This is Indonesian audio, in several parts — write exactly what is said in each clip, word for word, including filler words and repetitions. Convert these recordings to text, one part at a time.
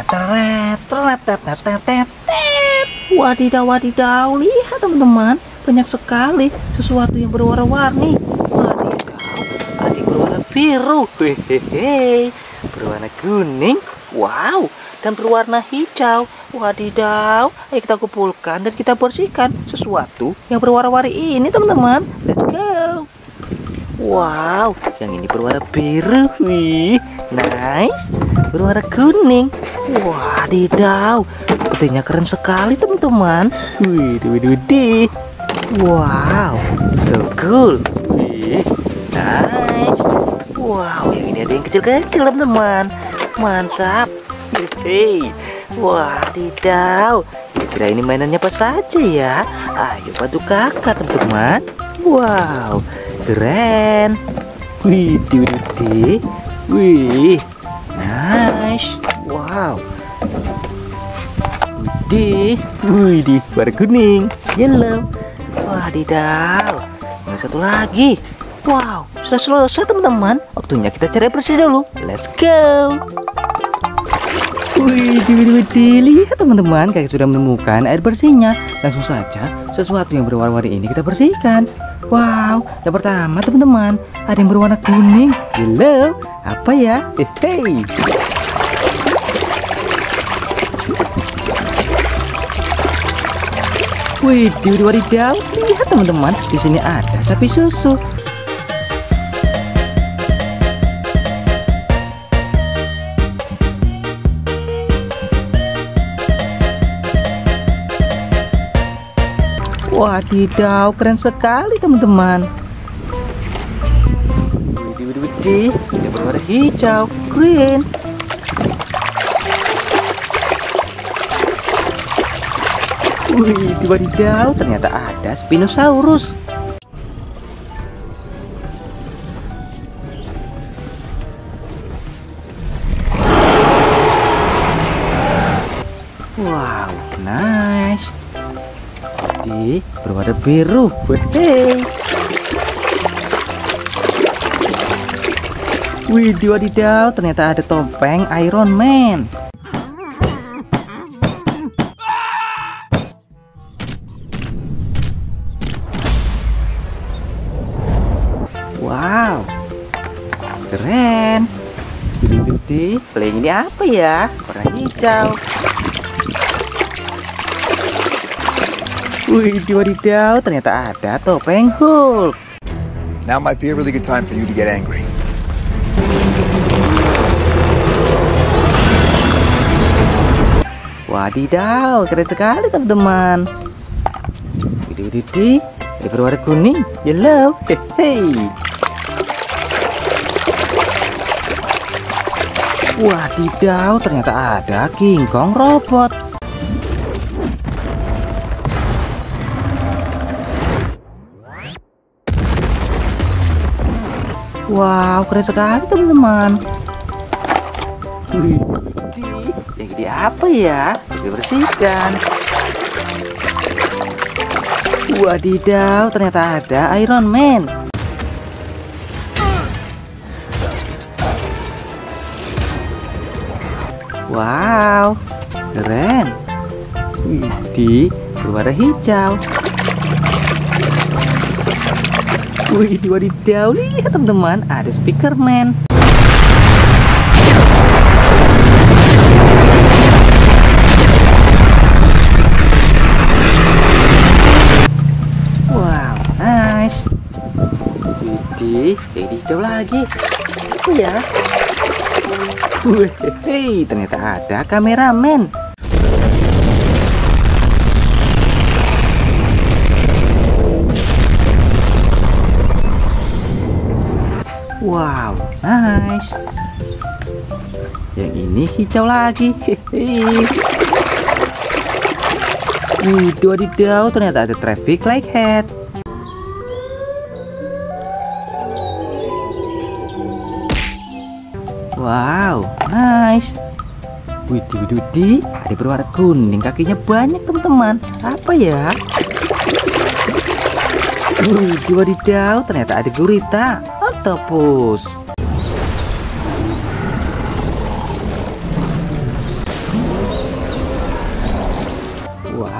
Teret, teret, teret, teret, teret. Wadidaw, wadidaw, lihat teman-teman, banyak sekali sesuatu yang berwarna-warni. Wadidaw, ada yang berwarna biru, hehehe, berwarna kuning, wow, dan berwarna hijau. Wadidaw, ayo kita kumpulkan dan kita bersihkan sesuatu yang berwarna-warni ini teman-teman. Let's go. Wow, yang ini berwarna biru, wih, nice. Berwarna kuning, wadidaw, sepertinya keren sekali teman-teman. Wih, wih, wih, wow, so cool, wih, nice. Wow, yang ini ada yang kecil-kecil teman-teman, mantap. Hei, wadidaw, kira-kira ini mainannya apa saja ya? Ayo bantu kakak teman-teman. Wow, keren. Wih, wih, wih, wih, nice. Wow. Wih, wih, warna kuning, yellow. Wadidaw. Yang satu lagi. Wow, sudah selesai teman-teman. Waktunya kita cari bersih dulu. Let's go. Wih, wih, wih, lihat teman-teman, kayak sudah menemukan air bersihnya. Langsung saja sesuatu yang berwarna-warni ini kita bersihkan. Wow, yang pertama teman-teman, ada yang berwarna kuning. Hello, apa ya? Hehe. Wih, wadidaw, lihat teman-teman, di sini ada sapi susu. Wadidaw, keren sekali teman-teman. Widih, widih, widih, ini berwarna hijau, green. Wih, wadidaw, ternyata ada Spinosaurus. Wow, nice. Di berwarna biru. Hehehe. Wih, wadidaw, ternyata ada topeng Iron Man. Wow, keren. Gede-gede. Play ini apa ya? Warna hijau. Wih, wadidaw, ternyata ada topeng Hulk. Now might be a really good time for you to get angry. Wadidaw, keren sekali teman-teman. Widih, widih, ini berwarna kuning, yellow, hehe. Wadidaw, ternyata ada King Kong robot. Wow, keren sekali teman-teman. Wih, yang ini apa ya? Dibersihkan. Wadidaw, ternyata ada Iron Man. Wow, keren. Wih, berwarna hijau. Wih, wadidaw, lihat teman-teman, ada Speakerman. Wow, nice. Widih, jadi hijau lagi. Apa ya? Wih, ternyata ada kameramen. Wow, nice. Yang ini hijau lagi. Hehehe. Wih, wadidaw, ternyata ada traffic light head. Wow, nice. Widih, widih, widih, ada berwarna kuning, kakinya banyak teman-teman. Apa ya? Wih, wadidaw, ternyata ada gurita, octopus.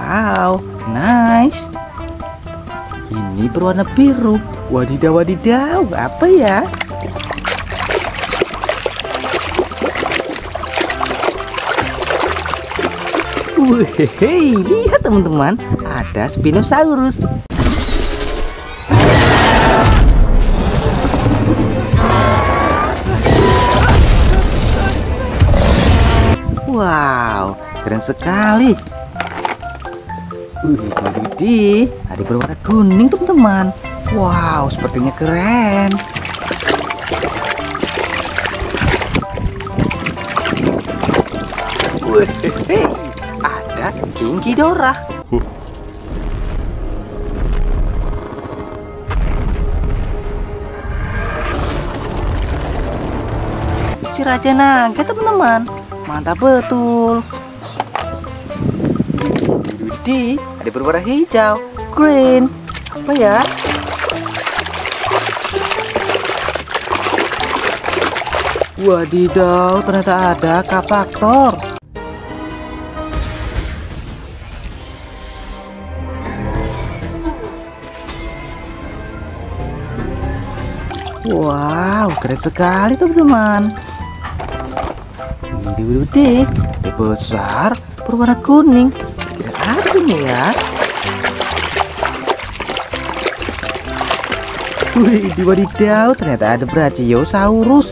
Wow, nice. Ini berwarna biru. Wadidaw, wadidaw, apa ya? Wih, lihat teman-teman, ada Spinosaurus. Wow, keren sekali. Wih, widih, ada berwarna kuning teman-teman. Wow, sepertinya keren. Wih, ada King Ghidorah. Huh. Si Raja Naga teman-teman, mantap betul. Di ada berwarna hijau, green, apa ya? Wadidaw, ternyata ada Kapaktor. Wow, keren sekali teman-teman. Ini udah besar, berwarna kuning. Kira apa ini ya? Wih, wadidaw, ternyata ada Brachiosaurus.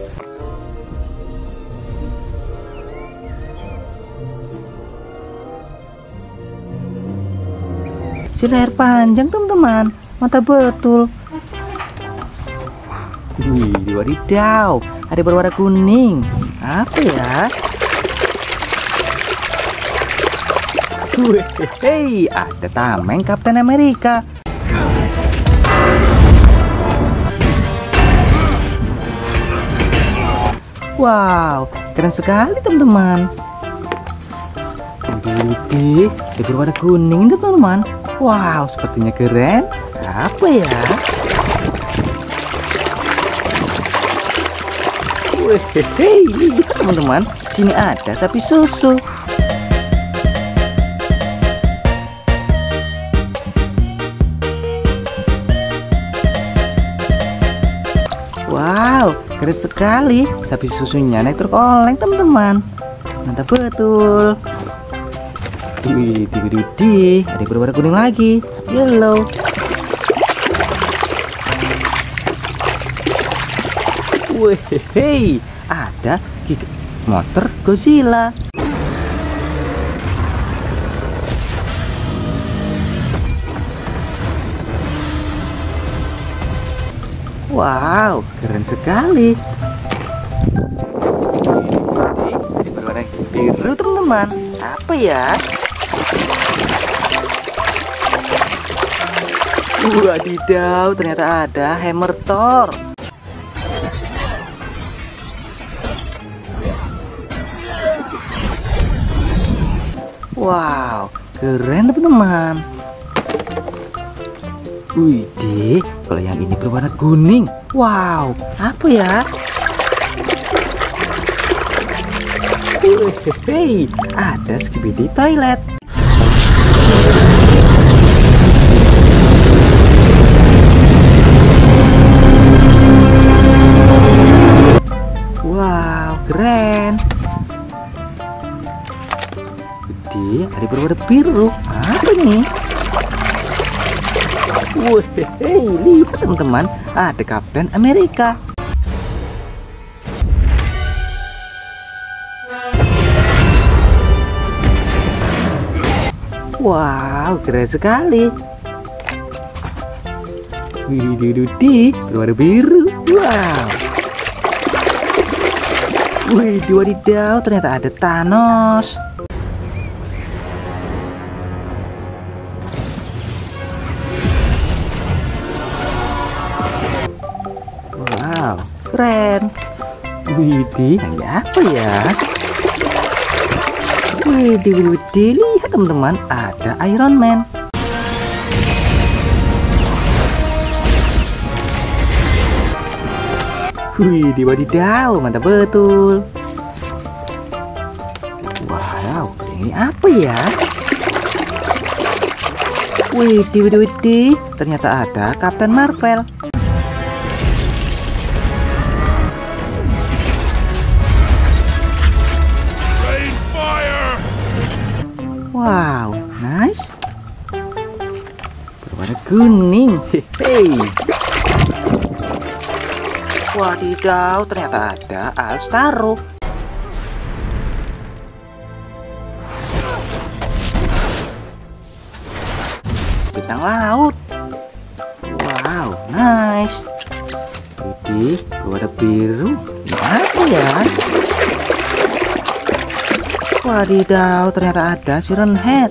Si leher panjang teman-teman, mantap betul. Wih, wadidaw, ada berwarna kuning. Apa ya? Wih, hei, ada tameng Kapten Amerika. Wow, keren sekali teman-teman. Wih, ada berwarna kuning teman-teman. Wow, sepertinya keren. Apa ya? Wih, lihat teman-teman, sini ada sapi susu. Wow, keren sekali. Sapi susunya naik truk oleng teman-teman. Mantap betul. Wih, di di ada berwarna kuning lagi, yellow. Wih, hei, ada motor Godzilla. Wow, keren sekali. Ini berwarna biru teman-teman. Apa ya? Wadidaw, ternyata ada Hammer Thor. Wow, keren teman-teman. Wih, kalau yang ini berwarna kuning. Wow, apa ya? Wih, ada Skibidi Toilet. Wow, keren. Wih, ada berwarna biru. Apa ini? Wih, lihat teman-teman, ada Kapten Amerika. Wow, keren sekali. Widih, berwarna biru. Wow. Wih, wadidaw, ternyata ada Thanos. Wow, keren. Widih, apa ya? Widih, widih, lihat teman-teman, ada Iron Man. Widih, wadidaw, mantap betul. Wow, ini apa ya? Widih, widih, widih. Ternyata ada Kapten Marvel. Wow, nice. Berwarna kuning. Hehehe. Wadidaw, ternyata ada Alstaro. Bintang laut. Wow, nice. Widih, berwarna biru. Ini apa ya? Wadidaw, ternyata ada Siren Head.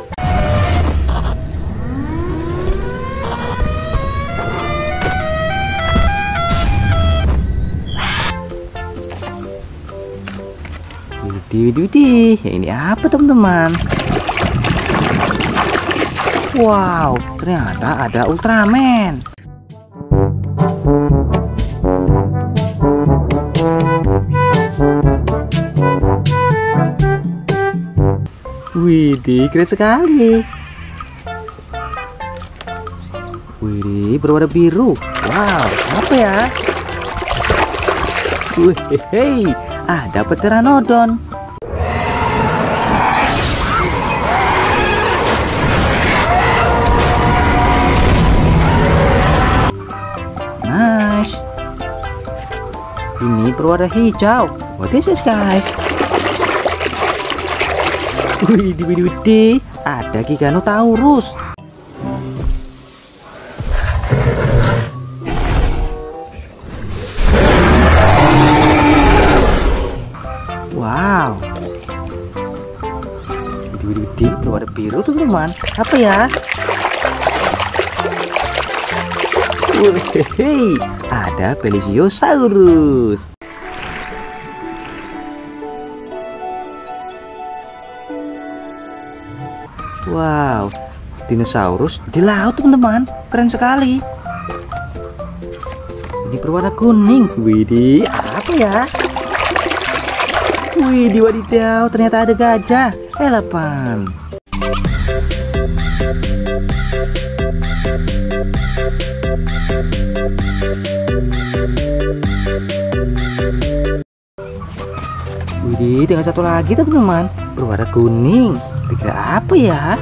Widih, widih, widih. Ya, ini apa teman-teman? Wow, ternyata ada Ultraman. Widih, keren sekali. Widih, berwarna biru. Wow, apa ya? Wih, ada Pteranodon. Nice. Ini berwarna hijau. What is this, guys? Widih, widih, widih, ada Giganotaurus. Wow. Widih, widih, widih, berwarna biru teman-teman. Apa ya? Wih, ada Plesiosaurus. Wow, dinosaurus di laut teman-teman, keren sekali. Ini berwarna kuning. Widih, apa ya? Widih, wadidaw, ternyata ada gajah, elephant. Widih, dengan satu lagi teman-teman, berwarna kuning. Kira apa ya?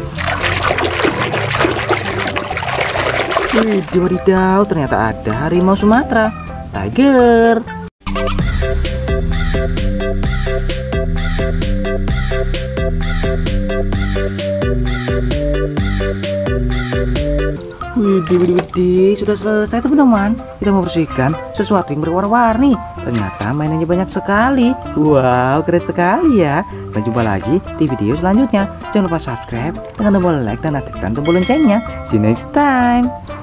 Widih, wadidaw, ternyata ada harimau Sumatera, tiger. Widih, widih, widih, sudah selesai teman-teman. Kita membersihkan sesuatu yang berwarna-warni. Ternyata mainannya banyak sekali. Wow, keren sekali ya. Dan jumpa lagi di video selanjutnya. Jangan lupa subscribe, tekan tombol like dan aktifkan tombol loncengnya. See you next time.